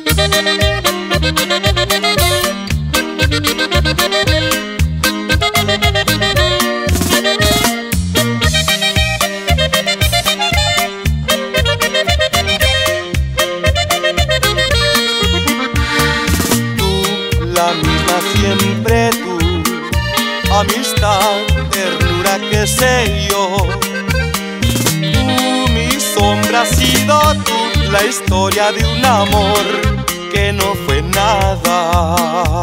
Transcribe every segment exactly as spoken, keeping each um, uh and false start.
La misma siempre tú, amistad, ternura, qué sé yo. Tú, mi sombra, has sido tú, la historia de un amor que no fue nada.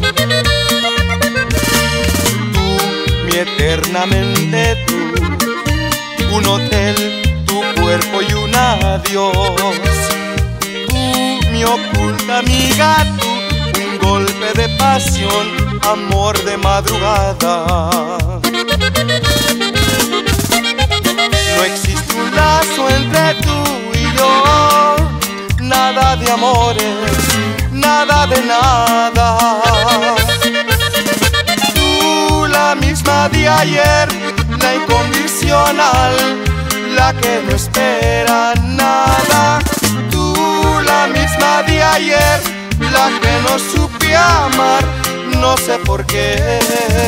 Tú, mi eternamente tú, un hotel, tu cuerpo y un adiós. Tú, mi oculta amiga, tú, golpe de pasión, amor de madrugada. No existe un lazo entre tú y yo, nada de amores, nada de nada. Tú, la misma de ayer, la incondicional, la que no espera nada. Tú, la misma de ayer, la que no supe amar, no sé por qué.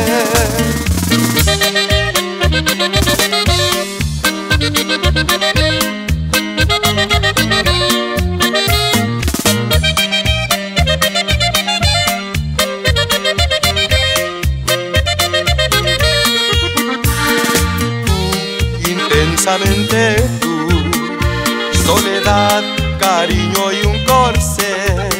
Intensamente tú, soledad, cariño y un corset.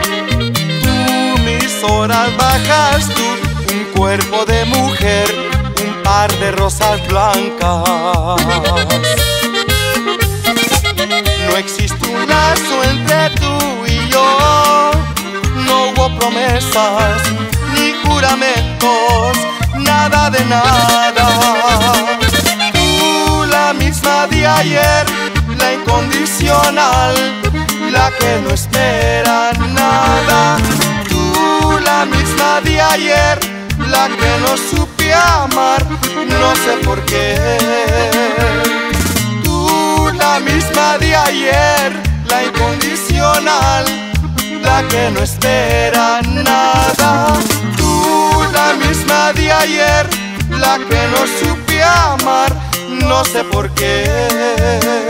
Horas bajas tú, un cuerpo de mujer, un par de rosas blancas. No existe un lazo entre tú y yo, no hubo promesas ni juramentos, nada de nada. Tú, la misma de ayer, la incondicional, la que no espera nada. La misma de ayer, la que no supe amar, no sé por qué. Tú, la misma de ayer, la incondicional, la que no espera nada. Tú, la misma de ayer, la que no supe amar, no sé por qué.